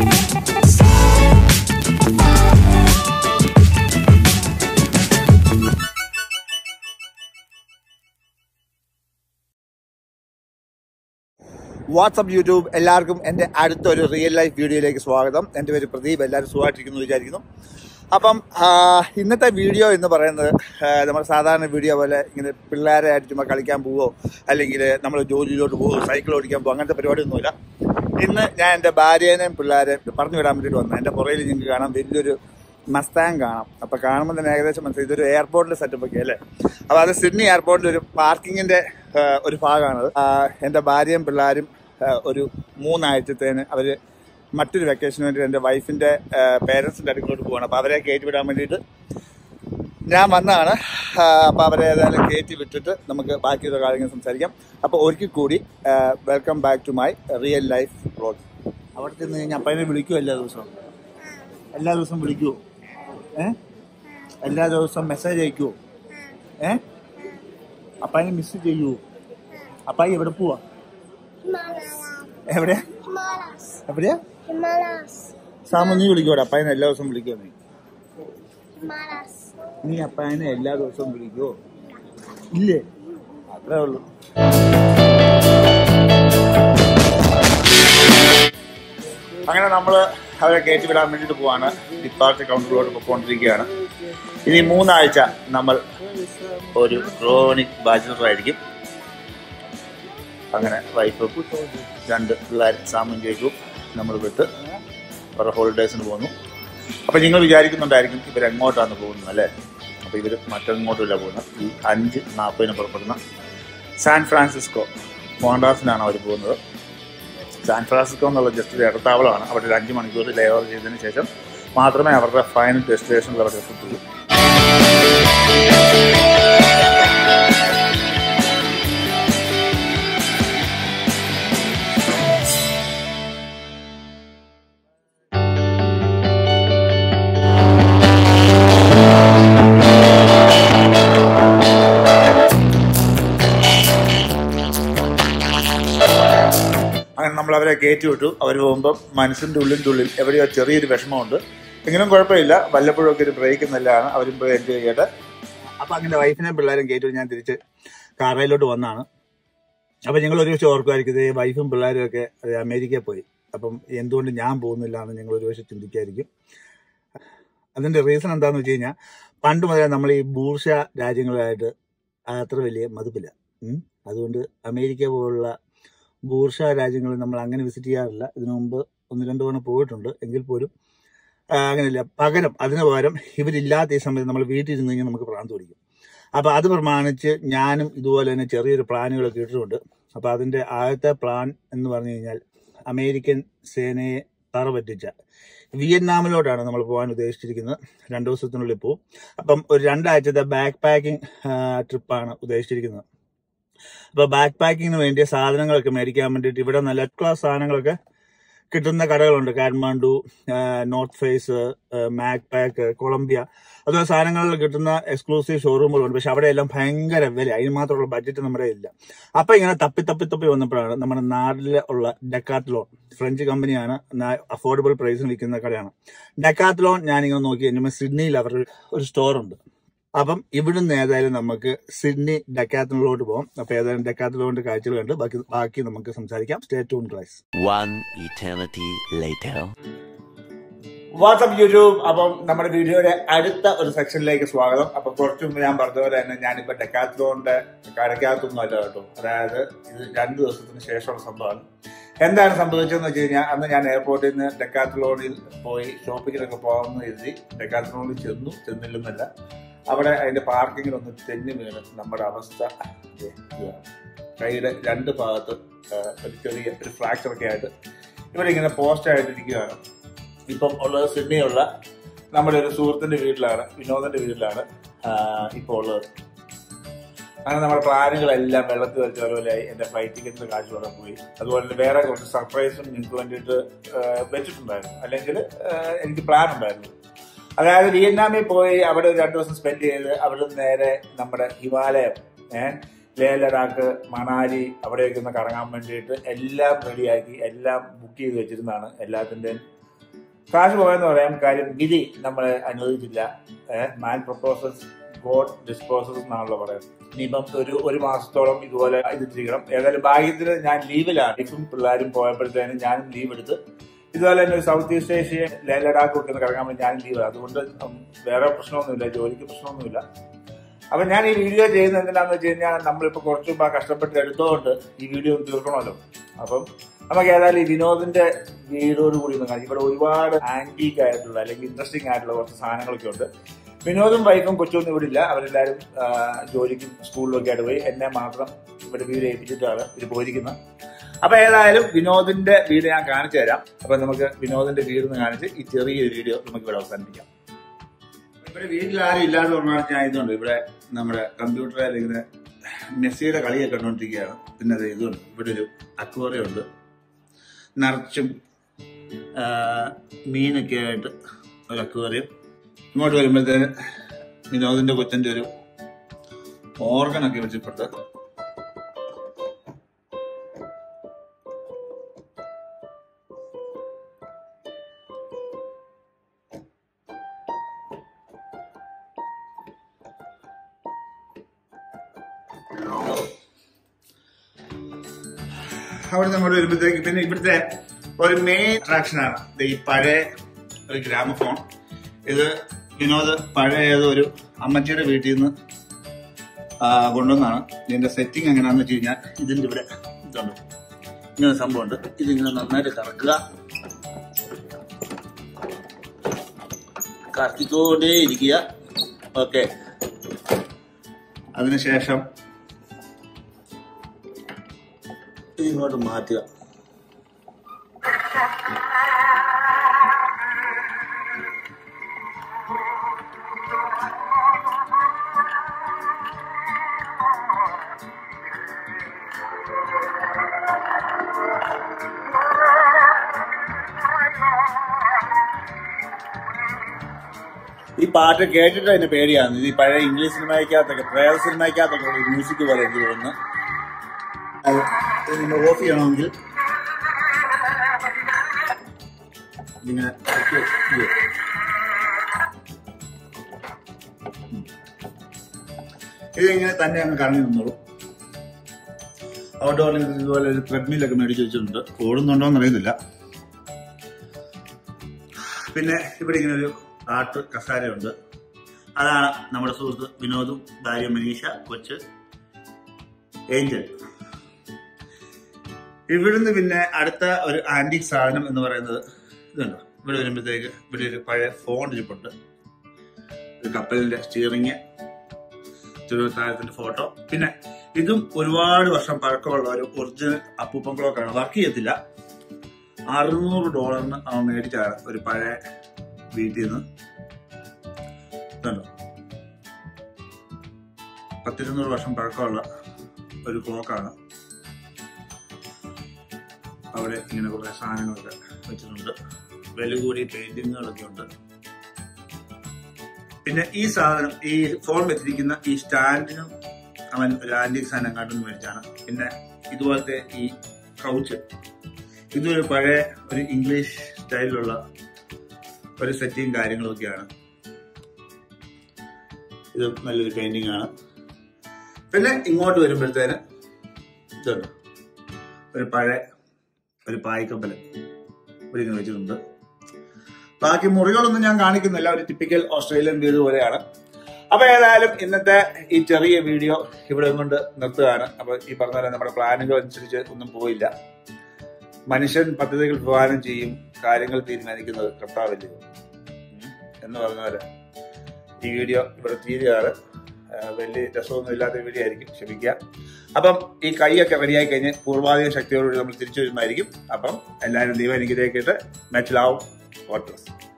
WhatsApp YouTube എല്ലാവർക്കും എൻ്റെ അടുത്തൊരു റിയൽ ലൈഫ് വീഡിയോയിലേക്ക് സ്വാഗതം. എൻ്റെ പേര് പ്രദീപ്. എല്ലാവരും സുഖമായിട്ടിരിക്കുന്നു വിചാരിക്കുന്നു. അപ്പം ഇന്നത്തെ വീഡിയോ എന്ന് പറയുന്നത് നമ്മൾ സാധാരണ വീഡിയോ പോലെ ഇങ്ങനെ പിള്ളേരെ ആയിട്ട് ചുമ്മാ കളിക്കാൻ പോവോ അല്ലെങ്കിൽ നമ്മൾ ജോലിയിലോട്ട് പോവോ സൈക്കിൾ ഓടിക്കാൻ പോവോ അങ്ങനത്തെ പരിപാടിയൊന്നുമില്ല. ഇന്ന് ഞാൻ എൻ്റെ ഭാര്യേനെയും പിള്ളേരെയും പറഞ്ഞു വിടാൻ വേണ്ടിയിട്ട് വന്നു. എൻ്റെ പുറയിൽ നിങ്ങൾക്ക് കാണാം വലിയൊരു മസ്താങ് കാണാം. അപ്പോൾ കാണുമ്പോൾ തന്നെ ഏകദേശം മനസ്സിലായി ഇതൊരു എയർപോർട്ടിലെ സെറ്റപ്പ് ഒക്കെ അല്ലേ. അപ്പോൾ അത് സിഡ്നി എയർപോർട്ടിൽ ഒരു പാർക്കിങ്ങിൻ്റെ ഒരു ഭാഗമാണത്. എൻ്റെ ഭാര്യയും പിള്ളേരും ഒരു 3 ആഴ്ചത്തേന് അവർ മറ്റൊരു വെക്കേഷന് വേണ്ടി എൻ്റെ വൈഫിൻ്റെ പേരൻസിൻ്റെ അടുക്കലോട്ട് പോവാണ്. അപ്പോൾ അവരെ കയറ്റി വിടാൻ വേണ്ടിയിട്ട് ഞാൻ വന്നതാണ്. അപ്പോൾ അവരെ ഏതായാലും കയറ്റി വിട്ടിട്ട് നമുക്ക് ബാക്കിയുള്ള കാര്യങ്ങൾ സംസാരിക്കാം. അപ്പോൾ ഒരിക്കൽ കൂടി welcome back to my real life vlog. അവിടെ ചെന്ന് കഴിഞ്ഞാൽ അപ്പനെ വിളിക്കുമോ എല്ലാ ദിവസവും വിളിക്കുമോ? എല്ലാ ദിവസവും മെസ്സേജ് അയക്കുമോ? അപ്പായി മിസ് ചെയ്യുമോ? അപ്പായി എവിടെ പോവാ? എവിടെയാ സാമു നീ വിളിക്കോടെ? അപ്പായനെ എല്ലാ ദിവസവും വിളിക്കോ? നീ അപ്പായനെ എല്ലാ ദിവസവും വിളിക്കോ? ഇല്ലേ? അത്രേ ഉള്ളൂ. അങ്ങനെ നമ്മൾ അവരെ കയറ്റി വിടാൻ വേണ്ടിയിട്ട് പോവാണ്. ഡിപ്പാർച്ചർ കൗണ്ടറിലോട്ട് പോയിക്കൊണ്ടിരിക്കുകയാണ്. ഇനി 3 ആഴ്ച നമ്മൾ ഒരു ക്രോണിക് ബാച്ചിലറായിരിക്കും. അങ്ങനെ വൈഫും 2 പിള്ളേർ സാമും ജയിക്കും നമ്മൾ വിട്ട് അവരുടെ ഹോളിഡേയ്സിന് പോകുന്നു. അപ്പോൾ നിങ്ങൾ വിചാരിക്കുന്നുണ്ടായിരിക്കും ഇവരെങ്ങോട്ടാണ് പോകുന്നത് അല്ലേ? അപ്പോൾ ഇവർ മറ്റെങ്ങോട്ടുമില്ല പോകുന്നത്. ഈ 5:40 പുറപ്പെടുന്ന സാൻ ഫ്രാൻസിസ്കോ മോണ്ടാസിനാണ് അവർ പോകുന്നത്. സാൻ ഫ്രാൻസിസ്കോ എന്നുള്ള ജസ്റ്റ് ഒരു ഇടത്താവളമാണ്. അവിടെ ഒരു 5 മണിക്കൂർ ലേ ഓവർ ചെയ്തതിന് ശേഷം മാത്രമേ അവരുടെ ഫൈനൽ ഡെസ്റ്റിനേഷനിൽ അവർ എത്തുള്ളൂ. അങ്ങനെ നമ്മൾ അവരെ കയറ്റി വിട്ടു. അവർ പോകുമ്പം മനസ്സിൻ്റെ ഉള്ളിൽ എവിടെയോ ചെറിയൊരു വിഷമമുണ്ട്. എങ്കിലും കുഴപ്പമില്ല, വല്ലപ്പോഴൊക്കെ ഒരു ബ്രേക്ക് നല്ലതാണ്. അവരും പോയി എൻജോയ് ചെയ്യട്ടെ. അപ്പം അങ്ങനെ വൈഫിനെയും പിള്ളേരും കയറ്റി ഞാൻ തിരിച്ച് കാറയിലോട്ട് വന്നതാണ്. അപ്പം ഞങ്ങൾ ഒരുപക്ഷെ ഓർക്കുമായിരിക്കും ഇതേ വൈഫും പിള്ളേരും ഒക്കെ അമേരിക്കയിൽ പോയി, അപ്പം എന്തുകൊണ്ട് ഞാൻ പോകുന്നില്ല എന്ന് ഞങ്ങൾ ഒരുപക്ഷെ ചിന്തിക്കായിരിക്കും. അതിൻ്റെ റീസൺ എന്താണെന്ന് വെച്ച് കഴിഞ്ഞാൽ പണ്ട് മുതലേ നമ്മൾ ഈ ബൂർഷ രാജ്യങ്ങളുമായിട്ട് അത്ര വലിയ മതിപ്പില്ല. അതുകൊണ്ട് അമേരിക്ക പോലുള്ള ബൂർഷ രാജ്യങ്ങളിൽ നമ്മൾ അങ്ങനെ വിസിറ്റ് ചെയ്യാറില്ല. ഇതിനു മുമ്പ് 1-2 തവണ പോയിട്ടുണ്ട്. എങ്കിൽ പോലും അങ്ങനെയില്ല. അതിന് പകരം ഇവരില്ലാത്ത ഈ സമയത്ത് നമ്മൾ വീട്ടിൽ ഇരുന്ന് കഴിഞ്ഞാൽ നമുക്ക് ഭ്രാന്ത് പിടിക്കും. അപ്പോൾ അത് പ്രമാണിച്ച് ഞാനും ഇതുപോലെ തന്നെ ചെറിയൊരു പ്ലാനുകളൊക്കെ ഇട്ടിട്ടുണ്ട്. അപ്പോൾ അതിൻ്റെ ആദ്യത്തെ പ്ലാൻ എന്ന് പറഞ്ഞു കഴിഞ്ഞാൽ അമേരിക്കൻ സേനയെ തറപറ്റിച്ച വിയറ്റ്നാമിലോട്ടാണ് നമ്മൾ പോകാൻ ഉദ്ദേശിച്ചിരിക്കുന്നത്. 2 ദിവസത്തിനുള്ളിൽ പോവും. അപ്പം ഒരു 2 ആഴ്ചത്തെ ബാക്ക് പാക്കിംഗ് ട്രിപ്പാണ് ഉദ്ദേശിച്ചിരിക്കുന്നത്. അപ്പോൾ ബാക്ക് പാക്കിങ്ങിന് വേണ്ടിയ സാധനങ്ങളൊക്കെ മേടിക്കാൻ വേണ്ടിയിട്ട് ഇവിടെ നല്ല ക്ലാസ് സാധനങ്ങളൊക്കെ കിട്ടുന്ന കടകളുണ്ട്. Kathmandu, North Face, Macpac, Columbia, അതുപോലെ സാധനങ്ങളിൽ കിട്ടുന്ന എക്സ്ക്ലൂസീവ് ഷോറൂമുകളുണ്ട്. പക്ഷെ അവിടെയെല്ലാം ഭയങ്കര വില, അതിന് മാത്രമുള്ള ബഡ്ജറ്റ് നമ്മുടെ ഇല്ല. അപ്പം ഇങ്ങനെ തപ്പി വന്നപ്പോഴാണ് നമ്മുടെ നാട്ടിൽ ഉള്ള ഡെക്കാത്ലോൺ, ഫ്രഞ്ച് കമ്പനിയാണ്, അഫോർഡബിൾ പ്രൈസിന് വിൽക്കുന്ന കടയാണ് ഡെക്കാത്ലോൺ. ഞാനിങ്ങനെ നോക്കി കഴിഞ്ഞാൽ സിഡ്നിയിൽ അവരുടെ ഒരു സ്റ്റോറുണ്ട്. അപ്പം ഇവിടുന്ന് ഏതായാലും നമുക്ക് സിഡ്നി ഡെക്കാത്ലോണിലോട്ട് പോകാം. അപ്പോൾ ഏതായാലും ഡെക്കാത്ലോണിന്റെ കാഴ്ചകൾ കണ്ട് ബാക്കി നമുക്ക് സംസാരിക്കാം. Stay tune guys. WhatsApp YouTube. അപ്പം നമ്മുടെ വീഡിയോയുടെ അടുത്ത ഒരു സെക്ഷനിലേക്ക് സ്വാഗതം. അപ്പൊ കുറച്ചു മുമ്പ് ഞാൻ പറഞ്ഞതുപോലെ തന്നെ ഞാനിപ്പോ ഡെക്കാത്ലോണിന്റെ കടക്കകത്തൊന്നും അല്ല കേട്ടോ. അതായത് ഇത് 2 ദിവസത്തിന് ശേഷമുള്ള സംഭവമാണ്. എന്താണ് സംഭവിച്ചതെന്ന് വെച്ച് കഴിഞ്ഞാൽ അന്ന് ഞാൻ എയർപോർട്ടിൽ നിന്ന് ഡെക്കാത്ലോണിൽ പോയി ഷോപ്പിങ്ങിലൊക്കെ പോകാമെന്ന് കരുതി ഡെക്കാത്ലോണിൽ ചെന്നില്ലെന്നല്ല, അവിടെ അതിന്റെ പാർക്കിങ്ങിലൊന്ന് തെന്നി വീണ് നമ്മുടെ അവസ്ഥ കൈയുടെ 2 ഭാഗത്ത് ഒരു ചെറിയ ഒരു ഫ്രാക്ചറൊക്കെ ആയിട്ട് ഇവരിങ്ങനെ പോസ്റ്റ് ആയിട്ടിരിക്കുകയാണ്. ഇപ്പം ഉള്ളത് സിഡ്നിയുള്ള നമ്മുടെ ഒരു സുഹൃത്തിന്റെ വീട്ടിലാണ്, വിനോദന്റെ വീട്ടിലാണ് ഇപ്പോൾ ഉള്ളത്. അങ്ങനെ നമ്മുടെ പ്ലാനുകളെല്ലാം വെള്ളത്തിൽ വരച്ച പോലെയായി. എൻ്റെ ഫ്ലൈറ്റ് ടിക്കറ്റിന്റെ കാശ് വളരെ പോയി. അതുപോലെ തന്നെ വേറെ കുറച്ച് സർപ്രൈസും നിങ്ങൾക്ക് വേണ്ടിയിട്ട് വെച്ചിട്ടുണ്ടായിരുന്നു. അല്ലെങ്കിൽ എനിക്ക് പ്ലാൻ ഉണ്ടായിരുന്നു. അതായത് വിയറ്റ്നാമിൽ പോയി അവിടെ 2 ദിവസം സ്പെൻഡ് ചെയ്ത് അവിടെ നേരെ നമ്മുടെ ഹിമാലയം, ലേ ലഡാക്ക്, മണാലി അവിടെയൊക്കെ ഒന്ന് കറങ്ങാൻ വേണ്ടിയിട്ട് എല്ലാം റെഡിയാക്കി എല്ലാം ബുക്ക് ചെയ്ത് വെച്ചിരുന്നതാണ്. എല്ലാത്തിൻ്റെയും കാശ് പോയെന്ന് പറയാൻ കാര്യം വിധി നമ്മളെ അനുവദിച്ചില്ല. മാൻ പ്രപ്പോസസ് ഗോഡ് ഡിസ്പോസസ് എന്നാണല്ലോ പറയുന്നത്. ഇനിയിപ്പം ഒരു മാസത്തോളം ഇതുപോലെ ചെയ്യണം. ഏതായാലും ഭാഗ്യത്തിന് ഞാൻ ലീവിലാണ്. ഇപ്പം പിള്ളേരും പോയപ്പോഴത്തേനും ഞാനും ലീവ് എടുത്ത് ഇതുപോലെ തന്നെ ഒരു സൗത്ത് ഈസ്റ്റ് ഏഷ്യ ലഡാക്ക് ഒക്കെ കിടക്കാൻ വേണ്ടി ഞാനും ലീവ്. അതുകൊണ്ട് വേറെ പ്രശ്നമൊന്നുമില്ല, ജോലിക്ക് പ്രശ്നമൊന്നുമില്ല. അപ്പൊ ഞാൻ ഈ വീഡിയോ ചെയ്യുന്നത് എന്തിനാന്ന് വെച്ച് കഴിഞ്ഞാൽ നമ്മളിപ്പോ കുറച്ചു മുമ്പ് കഷ്ടപ്പെട്ട് എടുത്തോണ്ട് ഈ വീഡിയോ തീർക്കണമല്ലോ. അപ്പം നമുക്ക് ഏതായാലും ഈ വിനോദിന്റെ വീടോട് കൂടി ഒന്ന് കാണാം. ഇവിടെ ഒരുപാട് ആന്റീക്ക് ആയിട്ടുള്ള അല്ലെങ്കിൽ ഇൻട്രസ്റ്റിംഗ് ആയിട്ടുള്ള കുറച്ച് സാധനങ്ങളൊക്കെ ഉണ്ട്. വിനോദും വൈഫും കൊച്ചൊന്നും ഇവിടെ ഇല്ല. അവരെല്ലാവരും ജോലിക്കും സ്കൂളിലൊക്കെ ആയിട്ട് പോയി. എന്നെ മാത്രം ഇവിടെ വീട് ഏൽപ്പിച്ചിട്ടാണ് ഇത് പോയിരിക്കുന്നത്. അപ്പൊ ഏതായാലും വിനോദിന്റെ വീട് ഞാൻ കാണിച്ചു തരാം. അപ്പൊ നമുക്ക് വിനോദിന്റെ വീട് കാണിച്ച് ഈ ചെറിയൊരു വീഡിയോ നമുക്ക് ഇവിടെ അവസാനിപ്പിക്കാം. ഇവിടെ വീട്ടിൽ ആരും ഇല്ലാതെ പറഞ്ഞാൽ ഞാൻ ഇതുണ്ട്. ഇവിടെ നമ്മുടെ കമ്പ്യൂട്ടറിൽ ഇങ്ങനെ മെസ്സിയുടെ കളിയൊക്കെ കണ്ടുകൊണ്ടിരിക്കുകയാണ്. പിന്നെ അത് ഇതുണ്ട്, ഇവിടെ ഒരു അക്വേറിയം ഉണ്ട്, നിറച്ചും മീനൊക്കെ ആയിട്ട് ഒരു അക്വേറിയം. ഇങ്ങോട്ട് വരുമ്പോഴത്തേന് വിനോദിന്റെ കൊച്ചന്റെ ഒരു ഓർഗനൊക്കെ വെച്ചിട്ടുണ്ട്. അവിടെ അങ്ങോട്ട് വരുമ്പോഴത്തേക്ക് പിന്നെ ഇവിടുത്തെ ഒരു മെയിൻ അട്രാക്ഷനാണ് ഈ പഴയ ഒരു ഗ്രാമഫോൺ. ഇത് വിനോദ് പഴയ ഏതൊരു അമ്മച്ചിയുടെ വീട്ടിൽ നിന്ന് കൊണ്ടുവന്നാണ്. ഇതിന്റെ സെറ്റിംഗ് എങ്ങനെയാണെന്ന് വെച്ച് കഴിഞ്ഞാൽ ഇതിന്റെ ഇവിടെ ഇതുണ്ട്, ഇങ്ങനെ സംഭവമുണ്ട്. ഇതിങ്ങനെ നന്നായിട്ട് കറക്കിക്കൊണ്ടേ ഇരിക്കുക. ഓക്കെ, അതിനുശേഷം ഇതിങ്ങോട്ട് മാറ്റുക. ഈ പാട്ട് കേട്ടിട്ട് അതിന്റെ പേടിയാണ്. ഇത് പഴയ ഇംഗ്ലീഷ് സിനിമയ്ക്കകത്തൊക്കെ പ്രേത സിനിമയ്ക്കകത്തൊക്കെ മ്യൂസിക് പോലെ എനിക്ക് തോന്നുന്നു. അത് നിങ്ങൾ ഓഫ് ചെയ്യണമെങ്കിൽ ഇങ്ങനെ ഇതിങ്ങനെ തന്നെ അങ്ങ് കറങ്ങി നിന്നോളൂ. ഔട്ട്ഡോറിൽ ഇതുപോലെ ഒരു ട്രെഡ്മില്ലൊക്കെ മേടിച്ച് വെച്ചിട്ടുണ്ട്. ഓടുന്നുണ്ടോന്ന് അറിയുന്നില്ല. പിന്നെ ഇവിടെ ഇങ്ങനെ ഒരു ആർട്ട് കസാരയുണ്ട്. അതാണ് നമ്മുടെ സുഹൃത്ത് വിനോദും ഭാര്യ മനീഷ, കൊച്ച് ഏഞ്ചൽ. ഇവിടുന്ന് പിന്നെ അടുത്ത ഒരു ആന്റിക് സാധനം എന്ന് പറയുന്നത് ഇതുണ്ടോ. ഇവിടെ വരുമ്പോഴത്തേക്ക് ഇവിടെ ഒരു പഴയ ഫോൺ ഇരിപ്പുണ്ട്, ഒരു കപ്പലിന്റെ സ്റ്റിയറിങ്, തിരുവനന്തപുരത്തിന്റെ ഫോട്ടോ. പിന്നെ ഇതും ഒരുപാട് വർഷം പഴക്കമുള്ള ഒരു ഒറിജിനൽ അപ്പൂപ്പൻ ക്ലോക്കാണ്. വർക്ക് ചെയ്യത്തില്ല. $600 അവൻ മേടിച്ചാണ് ഒരു പഴയ വീട്ടിൽ നിന്ന്. ഇതുണ്ടോ, 10-200 വർഷം പഴക്കമുള്ള ഒരു ക്ലോക്കാണ്. അവിടെ ഇങ്ങനെ കുറെ സാധനങ്ങളൊക്കെ വെച്ചിട്ടുണ്ട്. വില കൂടിയ പെയിന്റിങ്ങുകളൊക്കെ ഉണ്ട്. പിന്നെ ഈ സാധനം, ഈ ഫോൺ വെച്ചിരിക്കുന്ന ഈ സ്റ്റാൻഡിനും അവൻ ഒരു ആന്റിക് സാധനം കാട്ടുന്ന മേടിച്ചാണ്. പിന്നെ ഇതുപോലത്തെ ഈ കൗച്ച്, ഇതൊരു പഴയ ഒരു ഇംഗ്ലീഷ് സ്റ്റൈലിലുള്ള ഒരു സെറ്റിങ് കാര്യങ്ങളൊക്കെയാണ്. ഇത് നല്ലൊരു പെയിന്റിംഗ് ആണ്. പിന്നെ ഇങ്ങോട്ട് വരുമ്പോഴത്തേന് ഇതുണ്ട്, ഒരു പഴയ ഒരു പായ്ക്കപ്പല് ഇവിടെ ഇങ്ങനെ വെച്ചിട്ടുണ്ട്. ബാക്കി മുറികളൊന്നും ഞാൻ കാണിക്കുന്നില്ല. ഒരു ടിപ്പിക്കൽ ഓസ്ട്രേലിയൻ വീട് പോലെയാണ്. അപ്പൊ ഏതായാലും ഇന്നത്തെ ഈ ചെറിയ വീഡിയോ ഇവിടെ കൊണ്ട് നിർത്തുകയാണ്. അപ്പൊ ഈ പറഞ്ഞ പോലെ നമ്മുടെ പ്ലാനുകൾ അനുസരിച്ച് ഒന്നും പോയില്ല. മനുഷ്യൻ പദ്ധതികൾ വിഭാവനം ചെയ്യും, കാര്യങ്ങൾ തീരുമാനിക്കുന്നത് കർത്താവല്ലേ എന്ന് പറഞ്ഞ പോലെ ഈ വീഡിയോ ഇവിടെ തീരുകയാണ്. വലിയ രസമൊന്നും ഇല്ലാത്ത വീഡിയോ ആയിരിക്കും, ക്ഷമിക്കുക. അപ്പം ഈ കൈയൊക്കെ റെഡിയായി കഴിഞ്ഞ് പൂർവാധിക ശക്തിയോടുകൂടി നമ്മൾ തിരിച്ചു വരുന്നതായിരിക്കും. അപ്പം എല്ലാവരും ദൈവം അനുഗ്രഹിക്കട്ടെ. Much love, God bless.